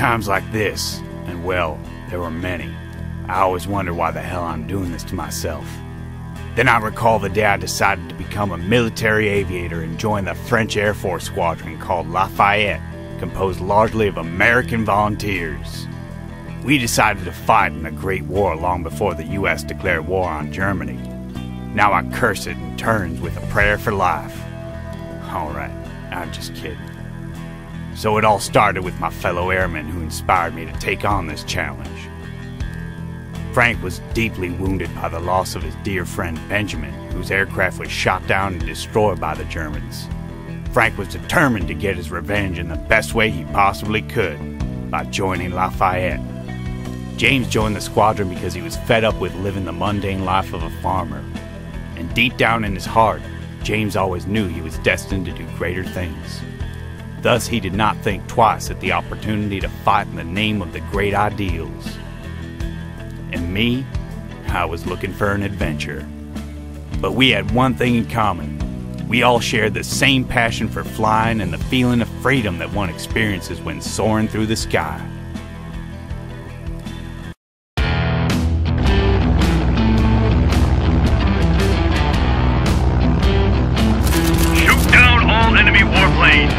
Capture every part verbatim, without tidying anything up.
times like this, and well, there were many, I always wonder why the hell I'm doing this to myself. Then I recall the day I decided to become a military aviator and join the French Air Force squadron called Lafayette, composed largely of American volunteers. We decided to fight in a great war long before the U S declared war on Germany. Now I curse it in turns with a prayer for life. Alright, I'm just kidding. So it all started with my fellow airmen who inspired me to take on this challenge. Frank was deeply wounded by the loss of his dear friend Benjamin, whose aircraft was shot down and destroyed by the Germans. Frank was determined to get his revenge in the best way he possibly could, by joining Lafayette. James joined the squadron because he was fed up with living the mundane life of a farmer. And deep down in his heart, James always knew he was destined to do greater things. Thus he did not think twice at the opportunity to fight in the name of the great ideals. And me, I was looking for an adventure. But we had one thing in common. We all shared the same passion for flying and the feeling of freedom that one experiences when soaring through the sky. Shoot down all enemy warplanes!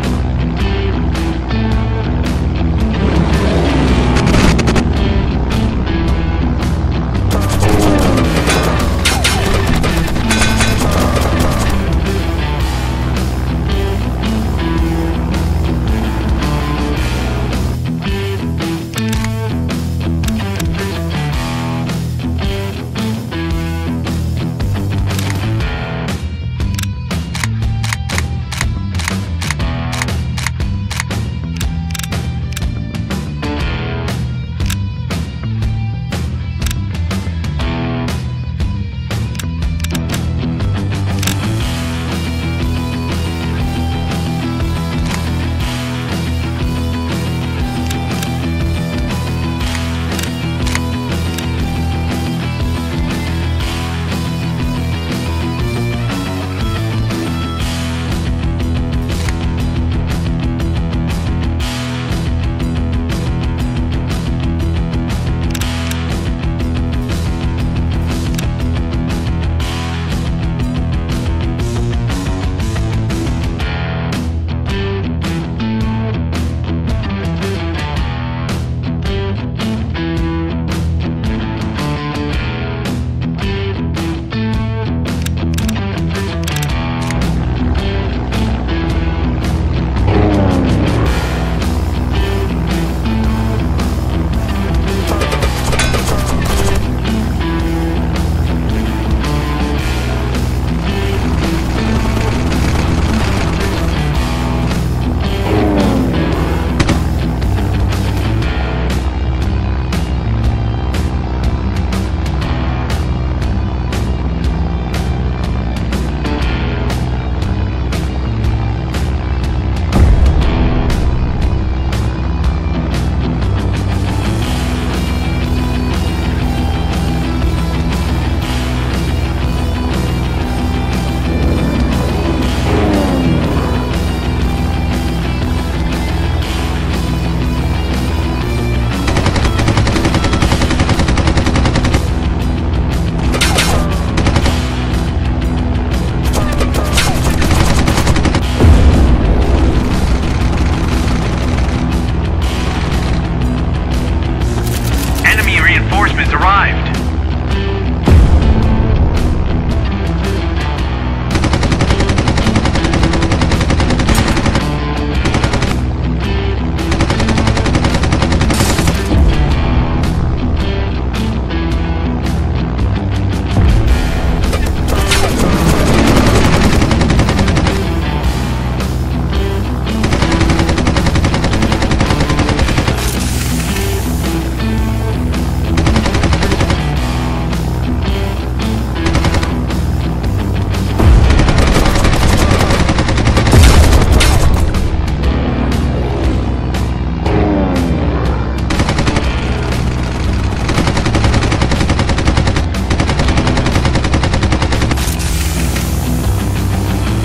Arrived.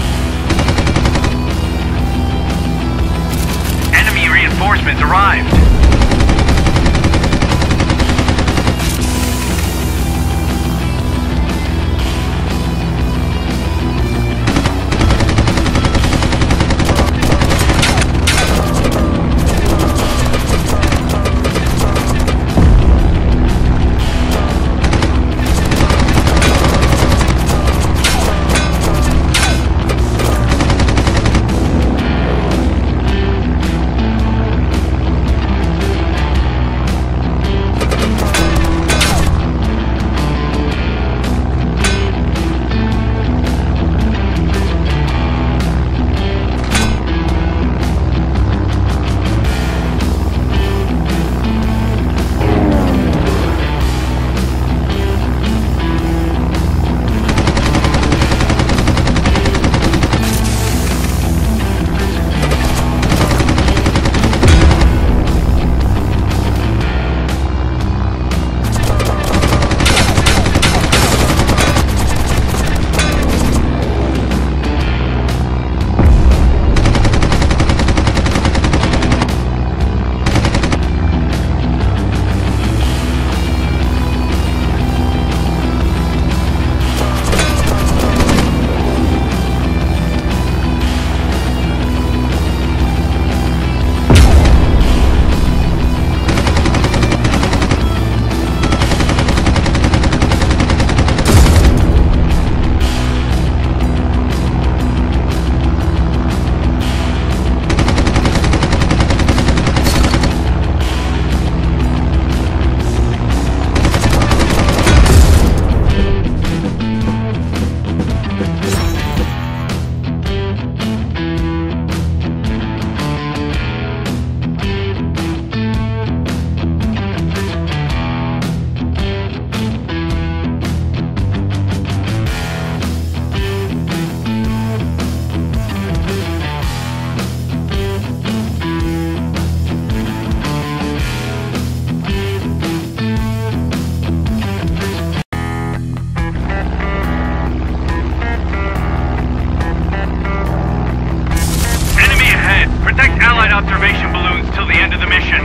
Reinforcements arrived. observation balloons till the end of the mission.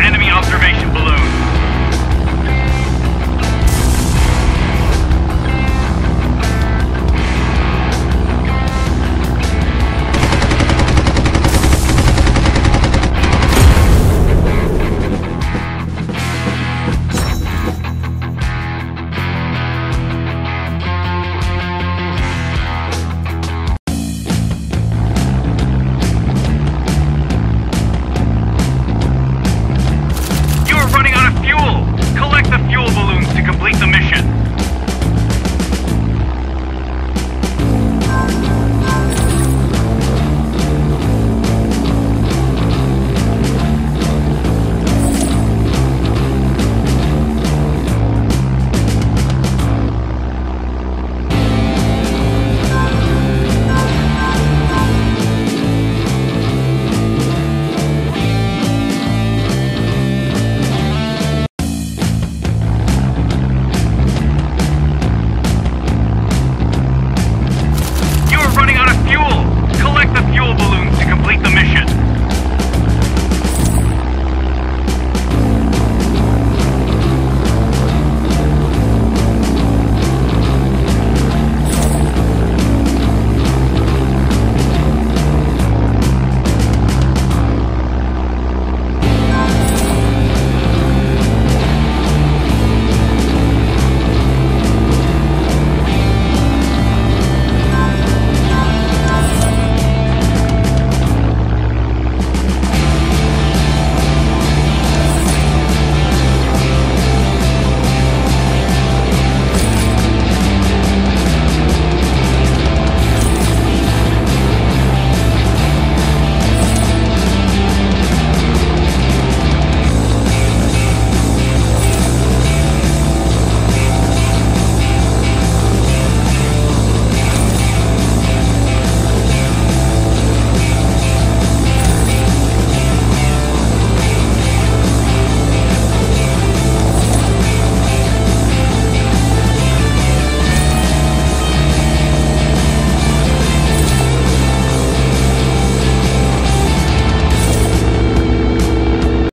enemy observation